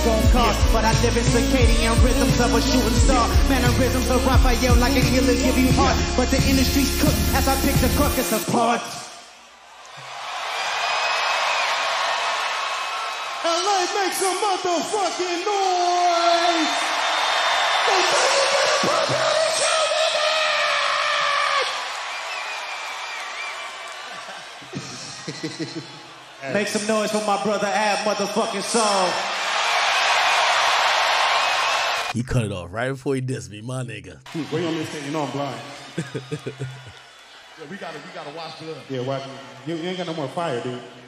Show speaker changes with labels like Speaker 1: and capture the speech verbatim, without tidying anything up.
Speaker 1: gon' cost. But I live in circadian rhythms of a shooting star. Mannerisms of Raphael like a killer give you heart. But the industry's cooked as I pick the carcass apart.
Speaker 2: L A, make some motherfucking noise! Don't say you get a property show with it!
Speaker 1: Make some noise for my brother Ab motherfucking song.
Speaker 3: He cut it off right before he dissed me, my nigga.
Speaker 2: Wait on this thing, you know I'm blind.
Speaker 4: Yeah, we gotta, we gotta watch blood.
Speaker 2: Yeah, watch me. You, you ain't got no more fire, dude.